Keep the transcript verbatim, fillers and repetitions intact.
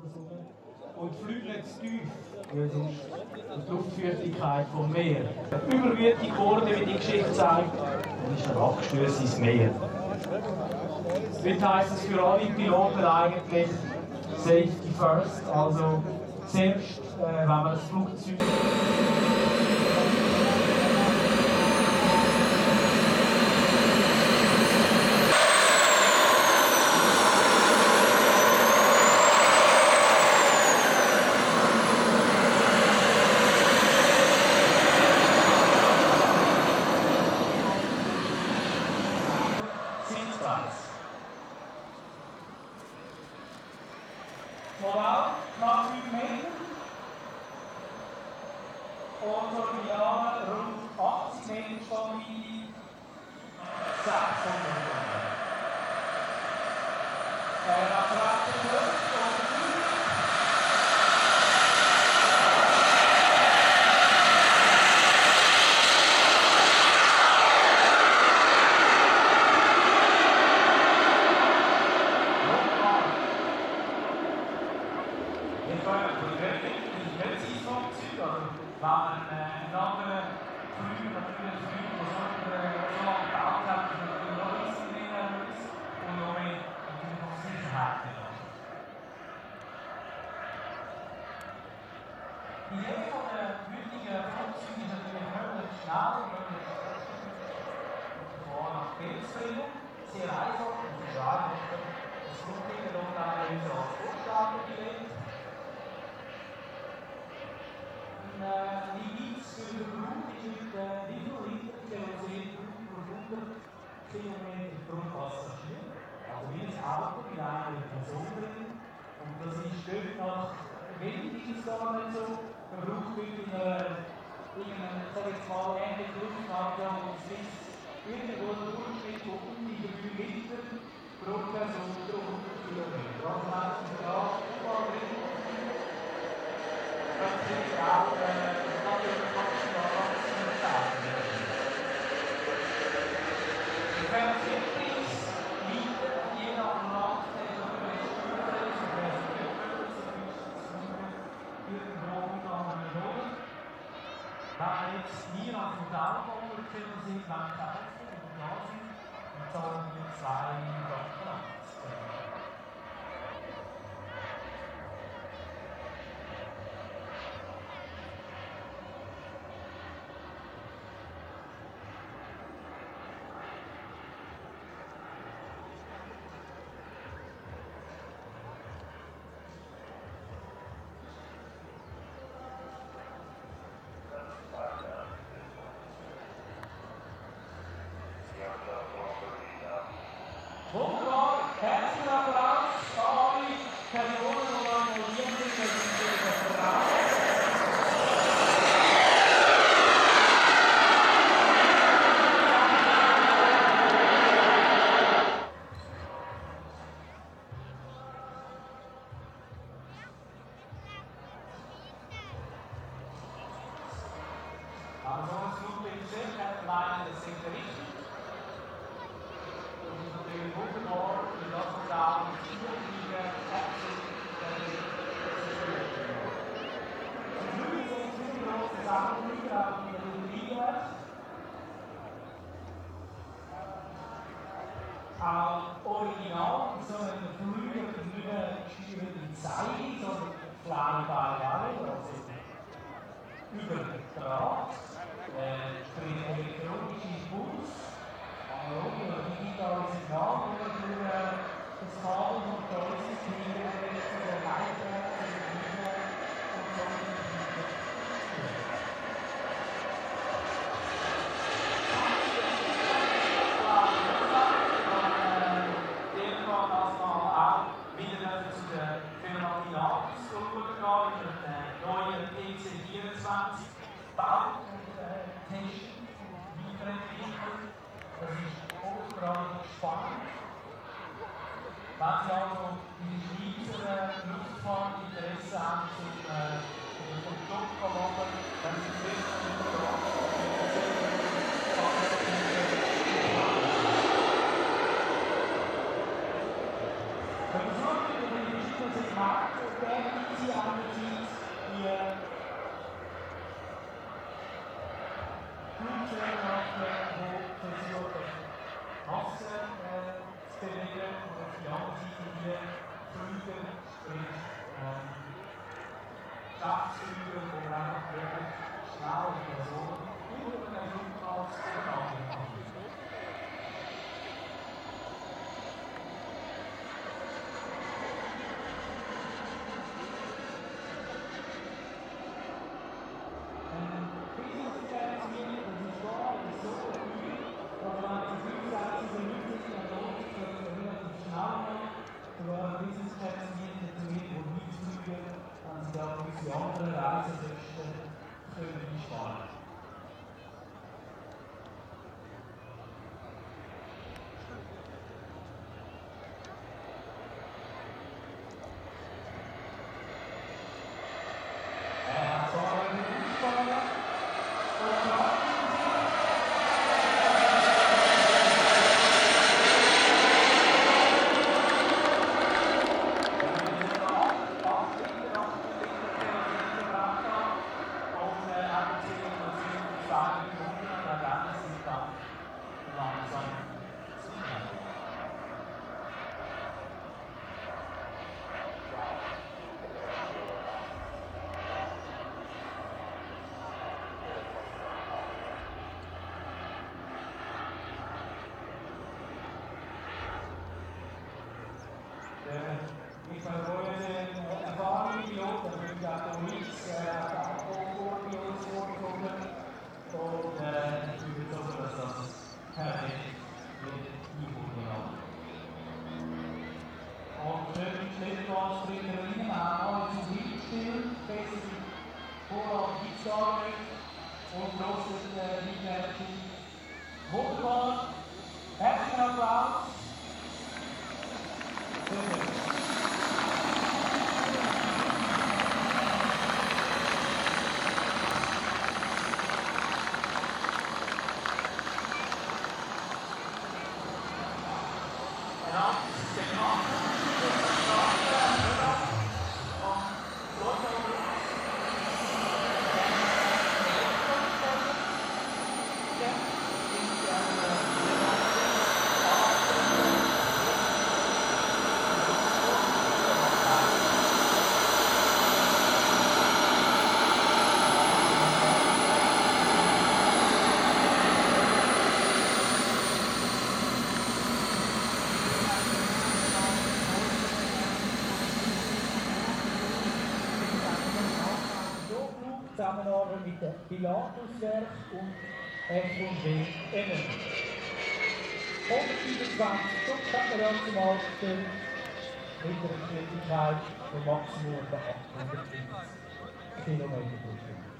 der Sonne und fliegt nicht zu tief, weil sonst die Luftfeuchtigkeit vom Meer überwühte Kurve, wie die Geschichte zeigt, und ist ein Abstöß ins Meer. Dort heisst es für alle Piloten eigentlich Safety First, also zuerst, äh, wenn man das Flugzeug Moral, knapp fünf Meter. Und Original rund achtzig Meter Spannweite, sechshundert Meter. Äh, nach rechts und links und wenn man einen anderen Flüger natürlich Flüge, die so lange gebaut hat, dass man natürlich noch ein bisschen mehr muss und noch mehr natürlich auf Sicherheit hat. Die Idee von der heutigen Flugzeuge ist natürlich möglichst schnell und möglichst von A nach B zu bringen. Sehr einfach und sehr einfach. Das Flugzeug und dann unser als Vorschlag gelegt. Die Gips für den Flug ist mit wie viel Liter Kerosin pro hundert Kilometer pro Passagier. Also wie ein Auto mit einer Person drin. Und das ist dort nach wenig ist gar nicht so. Man braucht wirklich eine, irgendeine, ich sage jetzt mal, ähnliche Luftfahrt und Swiss irgendwo ein Durchschnitt von um die drei Liter pro Person pro hundert Kilometer. Also wenn es da überall drin das ist auch natürlich maximal maximal Zeit. Die vierzig Liter, je nach Land, der so eine Spur ist, und wer sich nicht möglich ist, irgendwo unter anderem Million. Wenn wir jetzt hier am Modellbauer sind, wenn wir kaufen und da sind, dann zahlen wir zwei Franken. Wunderbar, herzlichen Applaus für alle Personen, die da involviert sind, das ist der Vertrag. Aber so ein Flugzeug selbst hat meinen, das sind richtig. Das ist natürlich wunderbar, für das wir da mit vier Flieger absolut die Flüge sind zu groß, das andere Flüge haben wir in Liga. Auch original, so ein Flüger, die Flüge über die Zeige, sondern kleine Barriere, also über den Draht, äh, sprich elektronisches Puls. Analoge oder digitale Signale, die durch das Kabel und da ist es hier zu der Leitung, zu der Linie und so weiter. Irgendwann das mal auch wieder zu der Firma Pilatus schauen gehen, über den neuen P C vierundzwanzig baut und testet und weiterentwickelt. Das ist hochgradig spannend. Wenn Sie also in der Schweizer Luftfahrt Interesse haben, zum, äh, zum Job zu machen, dann sind Sie jetzt schon überrascht. Wenn wir so über die dass es macht, werden sie andererseits die Flugzeugnachten, die versuchen, Massen äh, zu bewegen, und auf die andere Seite die Flüge, sprich ähm, Schaftsflüge, wo man einfach wirklich schnell Personen über den Flugplatz oder andere machen. Und da gewisse andere Reisekosten können einsparen. Er hat zwar eine Einsparung, aber ich verfolge den erfahrenen Pilot, der bringt auch Luis, der hat auch Vorpilots vorgekommen. Und äh, ich bin überzeugt, dass das perfekt wird eingebaut. Und schön Stellplatz bringen wir rein, wir haben alle zum Hinspielen, besser Vorrat eingeschlagen und trotzdem äh, Mittelwertung. Wunderbar, herzlichen Applaus. Super. Zusammenarbeit mit dem Pilatuswerk und F und W Energie. hundertfünfundzwanzig Stück hat man dann zum Aufstellen mit einer Geschwindigkeit von maximal achthundertfünfzig Kilometer pro Stunde.